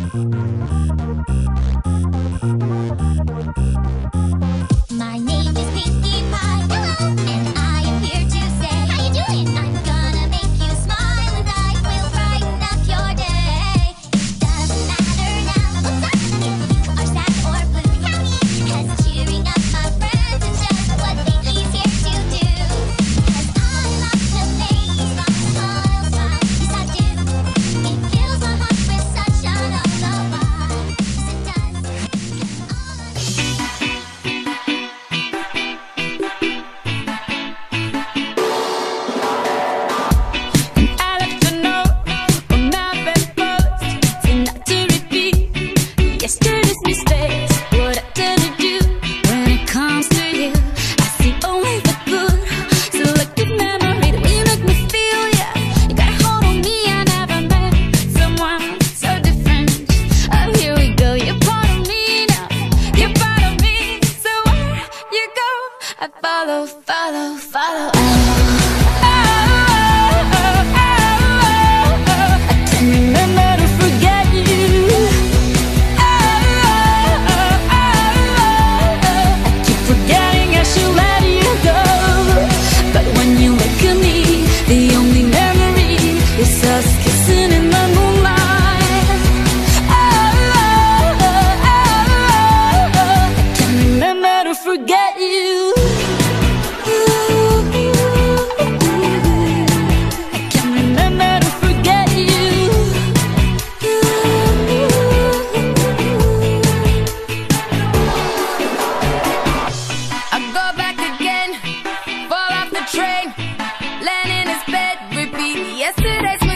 My name is Pinkie Pie. Hello, and I am here to say, how you doing? I'm gonna make you smile, and I will brighten up your day. It doesn't matter now what's up, if you are sad or blue. Cause cheering up my friends is just what Pinkie's here to do. Cause I love to make you smile, smile, yes I do. It fills my heart with such a lullaby. Yes it does. I love to know when I've been forced to not to repeat yesterday's mistakes. What I tend to do when it comes to you, I see only the good. Selective memory, the way you make me feel, yeah. You got a hold on me, I never met someone so different. Oh, here we go, you're part of me now. You're part of me, so where you go, I follow, follow, follow. Us kissing in the moonlight. I can't remember to forget you. I can't remember to forget you. I go back again, fall off the train, land in his bed, repeat yesterday's